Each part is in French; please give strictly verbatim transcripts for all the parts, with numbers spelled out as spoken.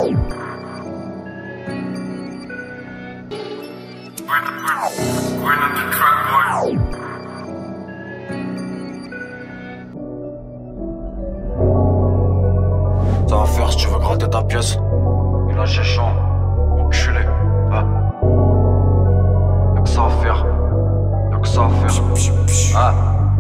Ça va faire si tu veux gratter ta pièce. Et là j'ai chaud, enculé. Ah. Y'a que ça à faire. Y'a que ça à faire. Ah.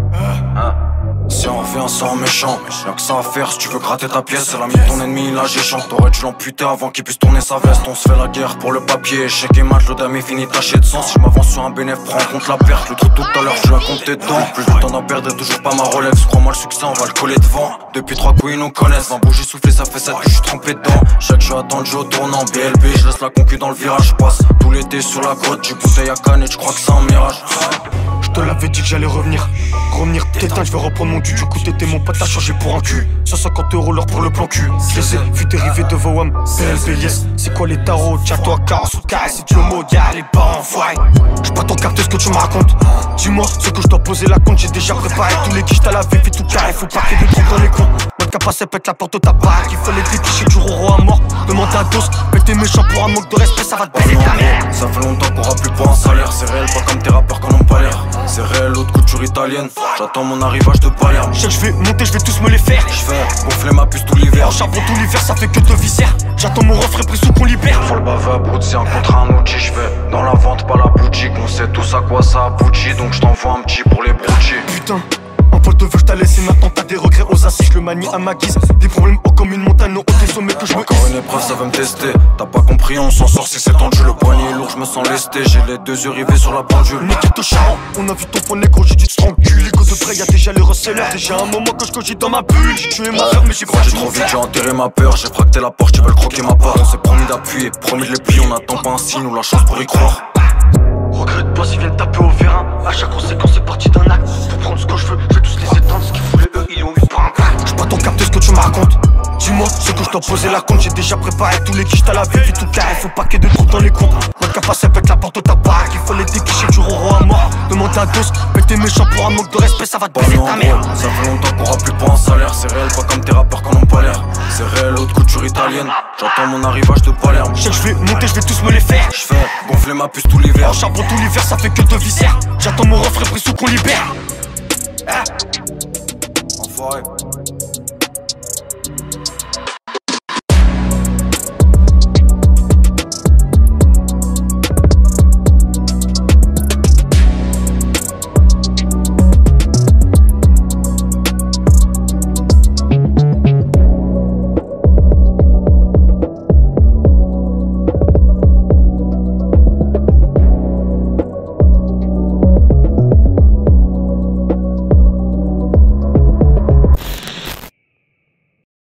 Ah. Si on revient sans méchant, y'a que ça à faire si tu veux gratter ta pièce. C'est l'ami de ton ennemi, là j'ai chant. T'aurais dû l'amputer avant qu'il puisse tourner sa veste. On se fait la guerre pour le papier, échec et match. Le dame est fini taché de sang. Si je m'avance sur un bénéf, prends en compte la perte. Le truc tout à l'heure, je la compte tes dents. Plus le temps d'en perdre, toujours pas ma Rolex. Crois-moi le succès, on va le coller devant. Depuis trois coups ils nous connaissent. vingt bougies soufflées, ça fait sept que je suis trempé dedans. Chaque jeu attendu au tournant, B L B, je laisse la concu dans le virage. Passe tout l'été sur la côte, du bouteille à canne et tu crois que c'est un mirage. Je te l'avais dit que j'allais revenir. Revenir t'éteins, je vais reprendre mon cul. Du coup t'étais mon pote, t'as changé pour un cul. cent cinquante euros l'heure pour le plan cul. Je les ai vu dériver de vos wam. B L B yes, c'est quoi les tarots? Tiens-toi carré sous carré si tu le mot, y'a les barres en foire. J'peux pas t'en capter ce que tu me racontes. Dis-moi ce que je dois poser la compte. J'ai déjà préparé tous les quiches, t'as lavé, fait tout carré. Faut pas qu'il y ait des trucs dans les comptes. Notre capacité pète la porte de ta baraque. Il faut les dépicher du roro à mort. Demande à dos, pète tes méchants pour un manque de respect, ça va te baiser ta mère. Ça fait longtemps qu'on plus pour un salaire. C'est réel, pas comme tes rappeurs qu'on n'ont pas l'air. C'est réel, haute couture italienne. J'attends mon arrivage de Palerme. Je sais que je vais monter, je vais tous me les faire. Je fais gonfler ma puce tout l'hiver. En charbon tout l'hiver, ça fait que de viscères. J'attends mon refrain pris sous qu'on libère. Faut le baver à brut, c'est un contre un outil. Je fais dans la vente, pas la boutique. On sait tous à quoi ça aboutit. Donc je t'envoie un petit pour les broutilles. Putain, un pote de vœux, je t'ai laissé maintenant. T'as des regrets aux assises, je le manie à ma guise. Des problèmes hauts comme une montagne, non haut des sommets que je me Encore une épreuve, ça veut me tester. T'as pas compris, on s'en sort si c'est tendu. Le poignet est lourd, je me sens lesté. J'ai les deux yeux rivés sur la pendule. Niquette au charron, on a vu ton faux négro, j'ai dit tu t'encules. Les de près, y'a déjà les receleurs. Déjà un moment que je cogite dans ma bulle. J'ai tué mon frère, mais j'ai crois J'ai trop vite, j'ai enterré ma peur. J'ai fracté la porte, ils veulent croquer ma part. On s'est promis d'appuyer, promis de les plier. On attend pas un signe ou la chance pour y croire. Regrette pas s'ils viennent taper au vérin. À chaque conséquence, c'est parti d'un acte. Pour prendre ce que je veux, je vais tous les éteindre. Ce qu'ils voulaient, eux, ils l'ont eu pour un pacte. J'peux pas t'en capter ce que tu me racontes. Dis-moi ce que je dois poser la compte. J'ai déjà préparé tous les quiches, t'as la vie, fait tout carré. Faut pas qu'il y ait de trous dans les comptes. Notre capacité pète la porte de ta baraque. Il faut les déquicher du roro à mort. Demande à dos, pète tes méchants pour un manque de respect, ça va te baiser ta mère. Ça fait longtemps qu'on aura plus pour un salaire. C'est réel, pas comme tes rappeurs qu'on n'ont pas l'air. C'est réel, haute couture italienne. J'attends mon arrivage de Palerme. Je sais que je vais monter, je vais tous me les faire. Je fais gonfler ma puce tout l'hiver. En charbon tout l'hiver, ça fait que de viscères. J'attends mon refrain pris sous qu'on libère. Enfoiré.